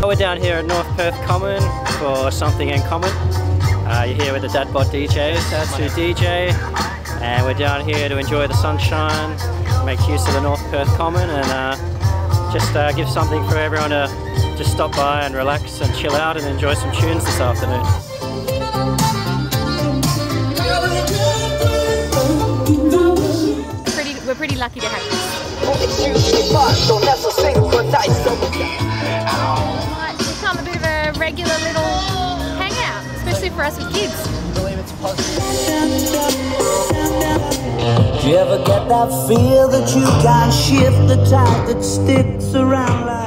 we're down here at North Perth Common for something in common. You're here with the Dad Bod DJs, that's who DJ, and we're down here to enjoy the sunshine, make use of the North Perth Common, and just give something for everyone to just stop by and relax and chill out and enjoy some tunes this afternoon. We're pretty lucky to have this. Might become a bit of a regular little hangout, especially for us with kids. I believe it's positive. Do you ever get that feel that you can't shift the tide that sticks around like